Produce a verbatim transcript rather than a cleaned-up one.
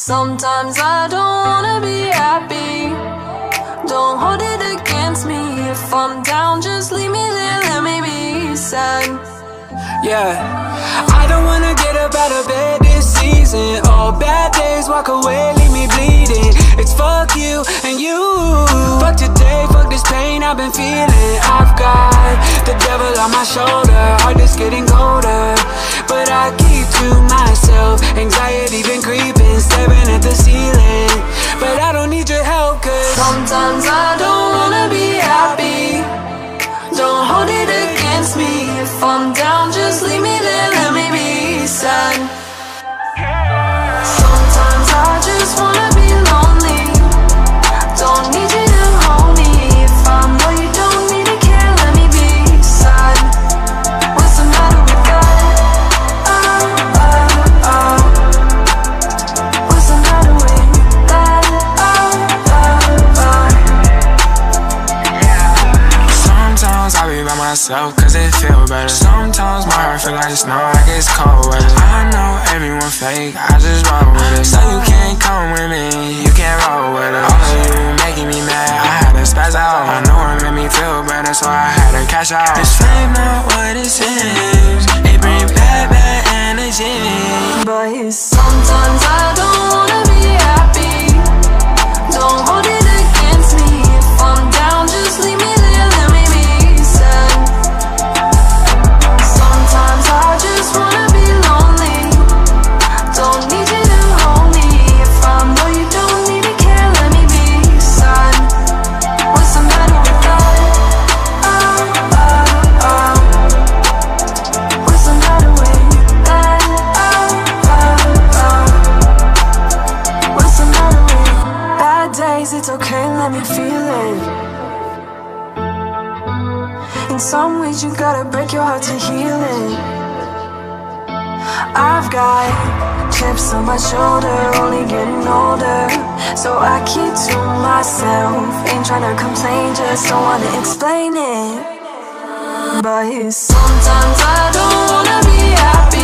Sometimes I don't wanna be happy. Don't hold it against me. If I'm down, just leave me there, let me be sad. Yeah, I don't wanna get up out of bed this season. All bad days, walk away, leave me bleeding. It's fuck you and you. Fuck today, fuck this pain I've been feeling. I've got the devil on my shoulder, heart is getting colder, but I keep to myself. Anxiety been creeping, staring at the ceiling, but I don't need your help, cause sometimes I don't wanna be happy. Don't hold it against me. If I'm down, just leave me there, let me be sad. Sometimes I just wanna be lonely. Don't need you to hold me. If I know you don't need to care, let me be sad. What's the matter with that? Oh, oh, oh. What's the matter with that? Oh, oh, oh. Sometimes I be by myself cause it feel better. Sometimes my heart feel like snow, like it's cold weather. I know everyone fake, I just roll with it. So you can't come with me, you can't roll with it. All of you making me mad, I had to spaz out. I know it made me feel better, so I had to cash out. This fame not what it seems, it bring bad, bad energy. But sometimes I don't wanna be happy. Don't hold it against me. If I'm down, just leave me there, let me be sad. Sometimes I just wanna be lonely. Don't need you to hold me. If I know you don't need to care, let me be sad. What's the matter with that? Oh, oh, oh. What's the matter with that? Oh, oh, oh. What's the matter with bad days? It's okay, let me feel it. In some ways you gotta break your heart to heal it. I've got chips on my shoulder, only getting older, so I keep to myself. Ain't tryna complain, just don't wanna explain it. But sometimes I don't wanna be happy.